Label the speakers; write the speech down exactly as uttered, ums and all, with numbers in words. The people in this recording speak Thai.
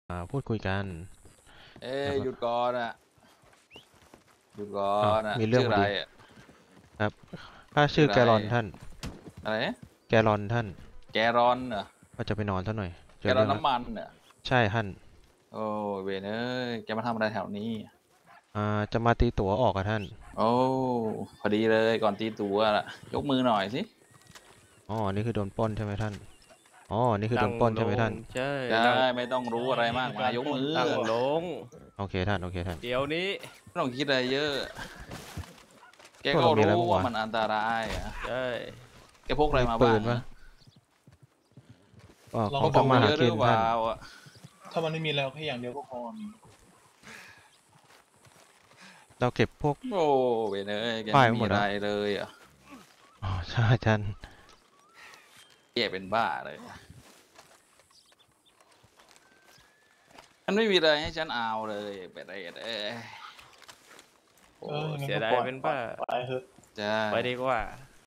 Speaker 1: อ่าพูดคุยกัน
Speaker 2: เอ้
Speaker 1: แล้วก็
Speaker 2: ยหยุดก่อนอ่ะหยุดก่อ
Speaker 1: อ้าวน
Speaker 2: อ่ะ
Speaker 1: มีเรื่อง
Speaker 2: ชื่อ
Speaker 1: พอดี
Speaker 2: อะไรอ่ะ
Speaker 1: ครับข้า
Speaker 2: ชื่ออะไร
Speaker 1: ชื่อแกลอนท่าน
Speaker 2: อะไรนะ
Speaker 1: แกลอนท่าน
Speaker 2: แกรอนเหรอ
Speaker 1: ว่าจะไปนอนซะหน่อยเจ
Speaker 2: แก
Speaker 1: อเรื่องละ
Speaker 2: รอนน้ำมันเหรอ
Speaker 1: ใช่ท่าน
Speaker 2: โอ้เวนเอ้ยแกมาทำอะไรแถวนี้
Speaker 1: อ่าจะมาตีตั๋วออกอะท่าน
Speaker 2: โอ้พอดีเลยก่อนตีตัวล่ะยกมือหน่อยสิ
Speaker 1: อ๋อนี่คือโดนปล้นใช่ไหมท่านอ๋อนี่คือโด
Speaker 3: นั่ง
Speaker 1: นปล้น
Speaker 3: ลง
Speaker 1: ใช่ไหมท่าน
Speaker 3: ใช่
Speaker 2: ได้
Speaker 3: นั่ง
Speaker 2: ไม่ต้องรู้อะไรมากมายยกมือ
Speaker 3: นั่งลง
Speaker 1: โอเคท่านโอเคท่าน
Speaker 3: เดี๋ยวนี้
Speaker 2: ไม่ต้องคิดอะไรเยอะแกก็
Speaker 1: พวกเรามีอะไร
Speaker 2: รู้
Speaker 1: บ้างวะ
Speaker 2: ว่ามันอันตรายอ่ะ
Speaker 3: ใช่
Speaker 2: แกพกอะไร
Speaker 1: มี
Speaker 2: มา
Speaker 1: ปืนปะ
Speaker 2: บ้างอะ
Speaker 1: อ๋อข
Speaker 4: เรา
Speaker 1: อง
Speaker 2: พก
Speaker 1: ทำมา
Speaker 2: มาเย
Speaker 1: หา
Speaker 2: อะห
Speaker 1: กิ
Speaker 2: รื
Speaker 1: น
Speaker 2: อเป
Speaker 1: ท่าน
Speaker 2: ล่าอ่ะ
Speaker 4: ถ้ามันไม่มีแล้วแค่อย่างเดียวก็พอมี
Speaker 1: เราเก็บพวก
Speaker 2: โอ้เวนเอ้ยแก
Speaker 1: ป้าย
Speaker 2: ไม่
Speaker 1: ไว้หมดแล้ว
Speaker 2: มีอะไรเลยอ่ะ
Speaker 1: อ๋อใช่ท่าน
Speaker 2: แกเป็นบ้าเลยมันไม่มีอะไรให้ฉันเอาเลยไปเรดเอ้ย
Speaker 3: โอ้
Speaker 4: เอองั้น
Speaker 3: เสีย
Speaker 4: ก็
Speaker 3: ดาย
Speaker 4: ปล่อย
Speaker 3: เป็น
Speaker 4: ปล่อ
Speaker 3: บ้าย
Speaker 4: ไปเถอะ
Speaker 2: ใช่
Speaker 3: ไปดีกว่า